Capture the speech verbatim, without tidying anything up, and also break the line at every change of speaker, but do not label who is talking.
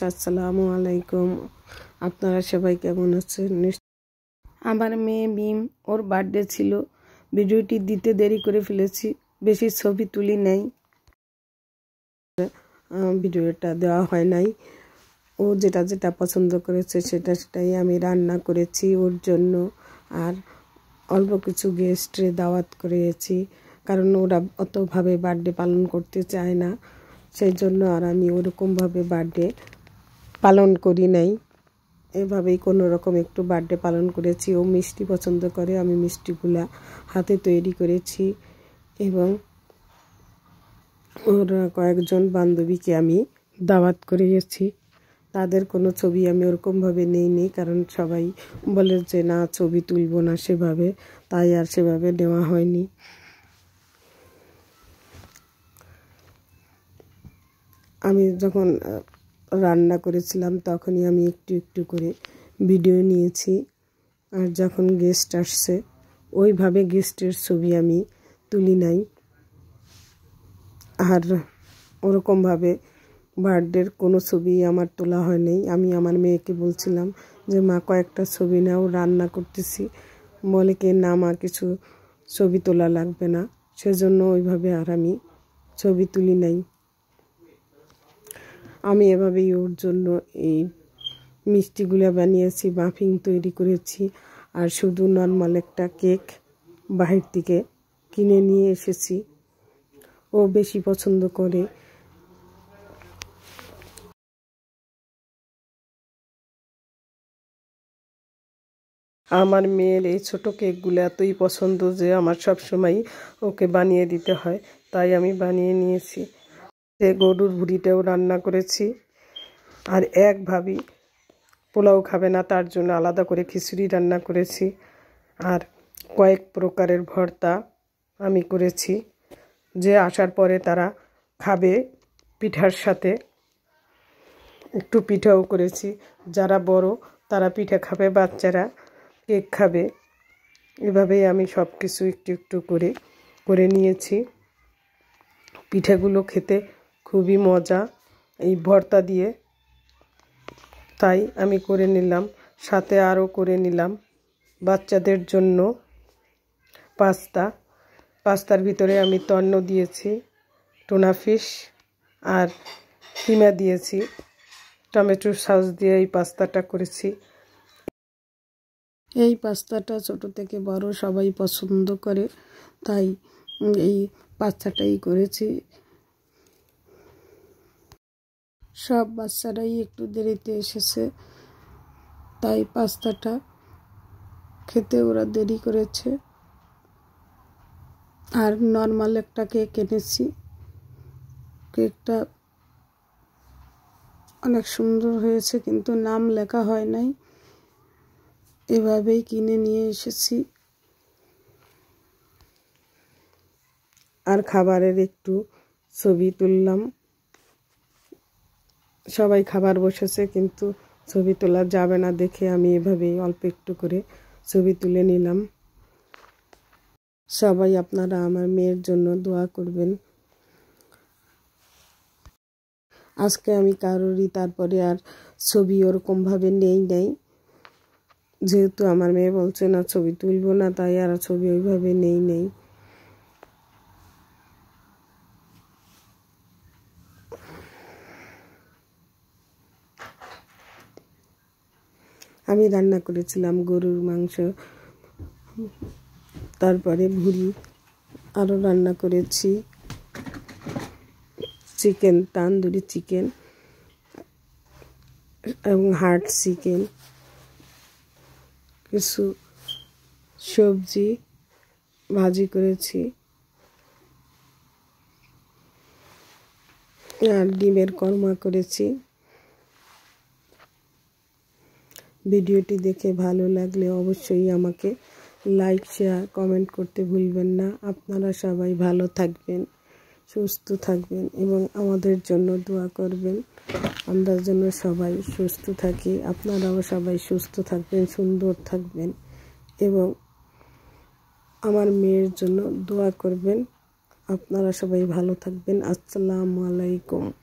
আসসালামু আলাইকুম। আপনারা সবাই কেমন আছেন? আমার মেয়ে মিম, ওর বার্থডে ছিল। ভিডিওটি দিতে দেরি করে ফেলেছি, বেশি ছবি তুলি নাই, ভিডিওটা দেওয়া হয় নাই। ও যেটা যেটা পছন্দ করেছে সেটা সেটাই আমি রান্না করেছি ওর জন্য। আর অল্প কিছু গেস্টে দাওয়াত করেছি, কারণ ওরা অতভাবে বার্থডে পালন করতে চায় না, সেই জন্য আর আমি ওরকমভাবে বার্থডে পালন করি নাই। এভাবেই কোনো রকম একটু বার্থডে পালন করেছি। ও মিষ্টি পছন্দ করে, আমি মিষ্টিগুলা হাতে তৈরি করেছি এবং ওর কয়েকজন বান্ধবীকে আমি দাওয়াত করিয়েছি। তাদের কোনো ছবি আমি ওরকমভাবে নেইনি, কারণ সবাই বলে যে না ছবি তুলব না সেভাবে, তাই আর সেভাবে নেওয়া হয়নি। আমি যখন রান্না করেছিলাম তখনই আমি একটু একটু করে ভিডিও নিয়েছি, আর যখন গেস্ট আসছে ওইভাবে গেস্টের ছবি আমি তুলি নাই। আর ওরকমভাবে বার্থডের কোনো ছবি আমার তোলা হয় নাই। আমি আমার মেয়েকে বলছিলাম যে মা কয়েকটা ছবি নাও, রান্না করতেছি। বলে কি না মা কিছু ছবি তোলা লাগবে না, সেজন্য ওইভাবে আর আমি ছবি তুলি নাই। আমি এভাবেই ওর জন্য এই মিষ্টিগুলো বানিয়েছি, মাফিং তৈরি করেছি, আর শুধু নর্মাল একটা কেক বাহির থেকে কিনে নিয়ে এসেছি। ও বেশি পছন্দ করে। আমার মেয়ের এই ছোটো কেকগুলো এতই পছন্দ যে আমার সব সময় ওকে বানিয়ে দিতে হয়, তাই আমি বানিয়ে নিয়েছি। সে গরুর ভুঁড়িটাও রান্না করেছি। আর এক ভাবি পোলাও খাবে না, তার জন্য আলাদা করে খিচুড়ি রান্না করেছি। আর কয়েক প্রকারের ভর্তা আমি করেছি, যে আসার পরে তারা খাবে পিঠার সাথে। একটু পিঠাও করেছি, যারা বড় তারা পিঠা খাবে, বাচ্চারা কেক খাবে। এভাবেই আমি সব কিছু একটু একটু করে করে নিয়েছি। পিঠাগুলো খেতে খুবই মজা এই ভর্তা দিয়ে, তাই আমি করে নিলাম। সাথে আরও করে নিলাম বাচ্চাদের জন্য পাস্তা। পাস্তার ভিতরে আমি তন্ন দিয়েছি, টুনা ফিশ আর কিমা দিয়েছি। টমেটো সস দিয়ে এই পাস্তাটা করেছি। এই পাস্তাটা ছোট থেকে বড় সবাই পছন্দ করে, তাই এই পাস্তাটাই করেছি। সব বাচ্চারাই একটু দেরিতে এসেছে, তাই পাস্তাটা খেতে ওরা দেরি করেছে। আর নর্মাল একটা কেক এনেছি, কেকটা অনেক সুন্দর হয়েছে, কিন্তু নাম লেখা হয় নাই। এভাবেই কিনে নিয়ে এসেছি। আর খাবারের একটু ছবি তুললাম। সবাই খাবার বসেছে, কিন্তু ছবি তোলা যাবে না দেখে আমি এভাবেই অল্প একটু করে ছবি তুলে নিলাম। সবাই আপনারা আমার মেয়ের জন্য দোয়া করবেন। আজকে আমি কারোরই তারপরে আর ছবি ওরকমভাবে নেই নাই, যেহেতু আমার মেয়ে বলছে না ছবি তুলব না, তাই আর ছবি ওইভাবে নেই নেই। আমি রান্না করেছিলাম গরুর মাংস, তারপরে ভুড়ি, আরও রান্না করেছি চিকেন, তান্দুরি চিকেন এবং হার্ট চিকেন, কিছু সবজি ভাজি করেছি, আর ডিমের কর্মা করেছি। ভিডিওটি দেখে ভালো লাগলে অবশ্যই আমাকে লাইক, শেয়ার, কমেন্ট করতে ভুলবেন না। আপনারা সবাই ভালো থাকবেন, সুস্থ থাকবেন এবং আমাদের জন্য দোয়া করবেন। আমরা যেন সবাই সুস্থ থাকি, আপনারাও সবাই সুস্থ থাকবেন, সুন্দর থাকবেন এবং আমার মেয়ের জন্য দোয়া করবেন। আপনারা সবাই ভালো থাকবেন। আসসালামু আলাইকুম।